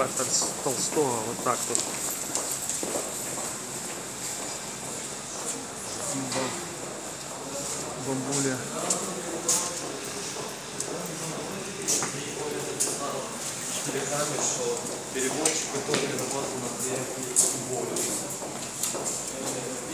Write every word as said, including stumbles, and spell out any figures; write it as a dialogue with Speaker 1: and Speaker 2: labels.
Speaker 1: Льва Толстого. Вот так тут. Бамбуля.
Speaker 2: Переводчик, который работал на проекте